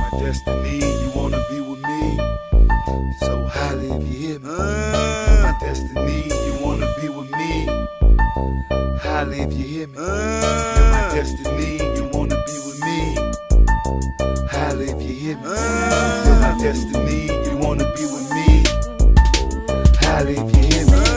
my destiny, you wanna be with me. So highly if you hear me. You're my destiny, you wanna be with me. Highly if you hear me. You're my destiny, you wanna be with me. Highly if you hear me. You're my destiny, you wanna be with me. Highly if you hear me.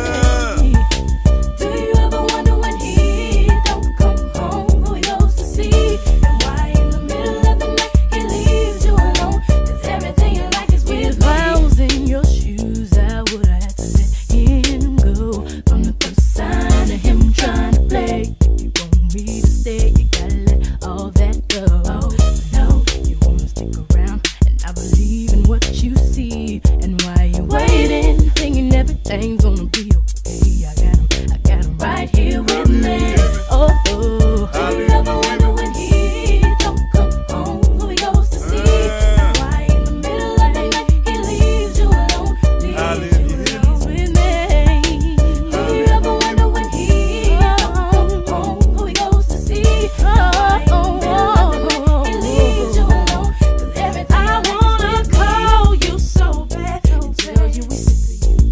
Everything's gonna be okay. I got him right here with me. Oh, oh. Do you ever wonder when he don't come home, who he goes to see? And why in the middle of the night he leaves you alone? Leaves you with me. Do you ever wonder when he don't come home, who he goes to see? And why in the middle of the night he leaves you alone? 'Cause everything I wanna call you so bad and tell you we sick of you.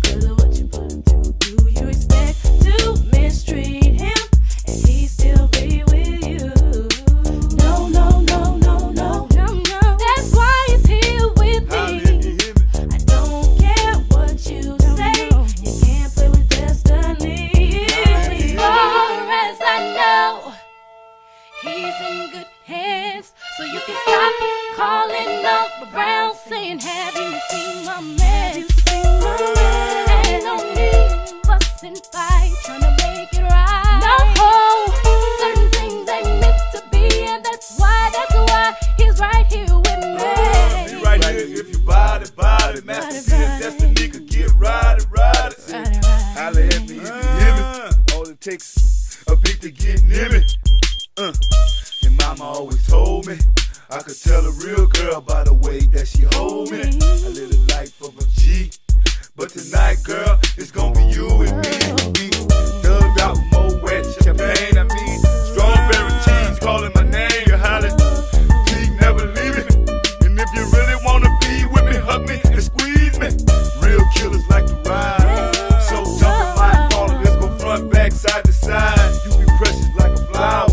He's in good hands, so you can stop calling up around saying, have you seen my man? Ain't no need fussing, fight, trying to make it right. No, certain things ain't meant to be, and that's why he's right here with me. Be right here if you buy it, Master P and Destiny could get ride it. Holla at me if you hear me. All it takes a beat to get near me. And mama always told me I could tell a real girl by the way that she hold me. I live the life of a G, but tonight, girl, it's gonna be you and me. Thugged out with more wet champagne. I mean, strawberry cheese calling my name. You holler, please never leave me. And if you really wanna be with me, hug me and squeeze me. Real killers like to ride, so jump in my corner. Let's go front, back, side to side. You be precious like a flower.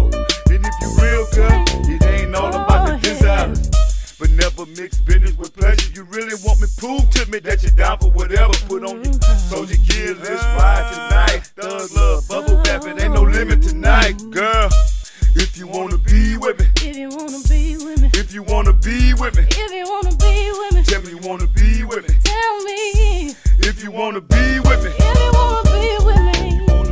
It ain't all about the desires, but never mix business with pleasure. You really want me, prove to me that you're down for whatever. Put on your soldier gear, let's ride tonight. Thug love, bubble bath, it ain't no limit tonight, girl. If you wanna be with me, if you wanna be with me, if you wanna be with me, if you wanna be with me, tell me you wanna be with me. tell me If you wanna be with me, if you wanna be with me.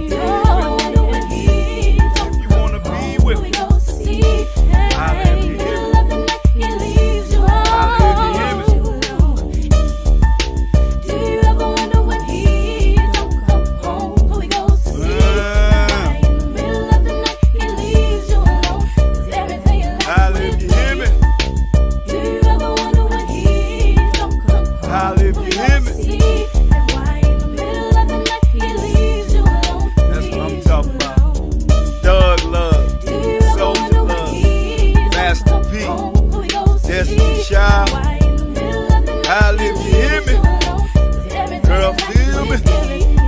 Child, I live, you hear me? Girl, feel me?